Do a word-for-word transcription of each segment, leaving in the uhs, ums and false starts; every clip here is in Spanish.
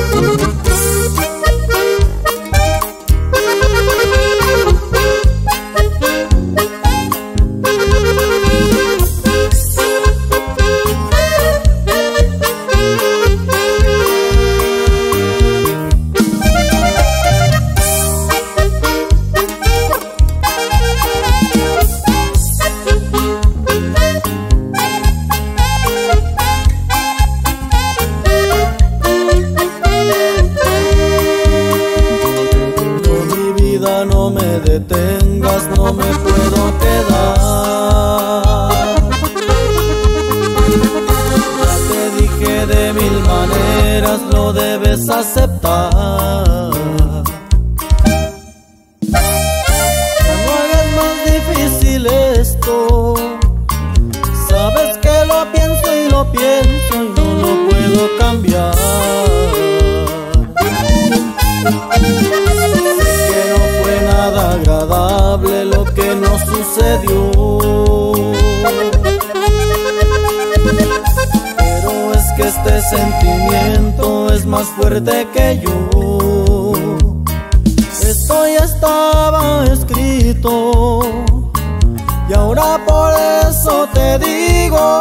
No me detengas, no me puedo quedar. Ya te dije de mil maneras, lo debes aceptar. No hagas más difícil esto. Sabes que lo pienso y lo pienso y no lo puedo cambiar. Nada agradable lo que nos sucedió, pero es que este sentimiento es más fuerte que yo. Esto ya estaba escrito y ahora por eso te digo: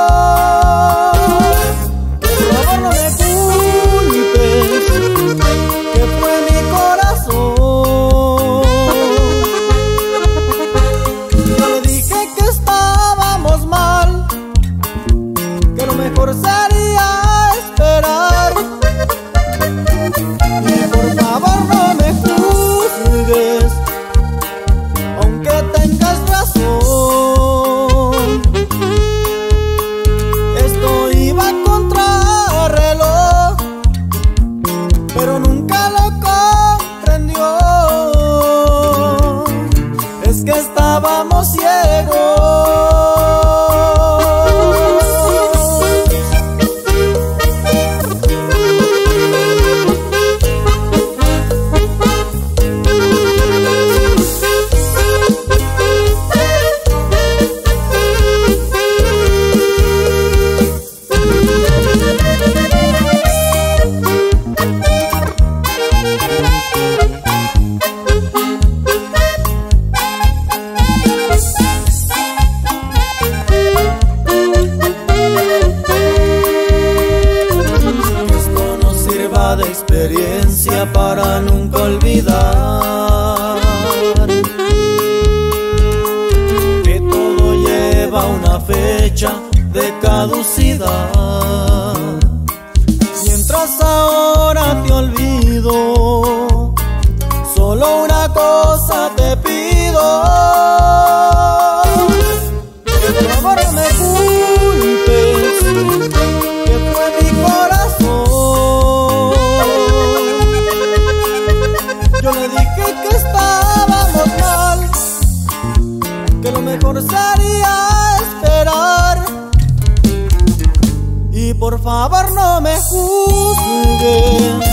por favor no me culpes, que fue mi corazón. Mejor sería esperar. Y por favor no me juzgues, aunque tengas razón. Esto iba contra reloj, pero nunca lo comprendió. Es que estábamos ciegos. De experiencia para nunca olvidar que todo lleva una fecha de caducidad. Mientras ahora te olvido, solo una cosa te pido: que por favor no me culpes, que fue mi corazón. Yo le dije que estábamos mal, que lo mejor sería esperar. Y por favor no me juzgues,